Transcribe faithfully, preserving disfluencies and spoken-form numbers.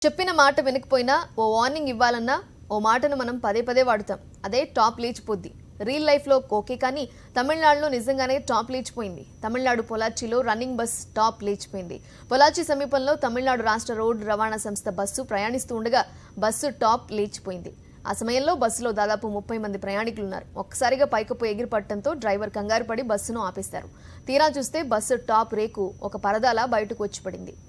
చెప్పిన మాట వినకపోయినా ఓ వార్నింగ్ ఇవ్వాలన్నా ఓ మాటను మనం పదే పదే వాడుతాం. అదే టాప్ లేచిపోద్ది. రియల్ లైఫ్లో ఓకే, కానీ తమిళనాడులో నిజంగానే టాప్ లేచిపోయింది. తమిళనాడు పొలాచిలో రన్నింగ్ బస్ టాప్ లేచిపోయింది. పొలాచి సమీపంలో తమిళనాడు రాష్ట్ర రోడ్డు రవాణా సంస్థ బస్సు ప్రయాణిస్తూ ఉండగా బస్సు టాప్ లేచిపోయింది. ఆ సమయంలో బస్సులో దాదాపు ముప్పై మంది ప్రయాణికులు ఉన్నారు. ఒక్కసారిగా పైకప్పు ఎగిరిపట్టడంతో డ్రైవర్ కంగారు పడి బస్సును ఆపేశారు. తీరా చూస్తే బస్సు టాప్ రేకు ఒక పరదాలా బయటకు వచ్చి పడింది.